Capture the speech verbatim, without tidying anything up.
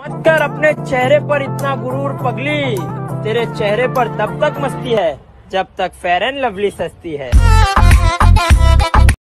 मत कर अपने चेहरे पर इतना गुरूर पगली, तेरे चेहरे पर तब तक मस्ती है जब तक फेयर एंड लवली सस्ती है।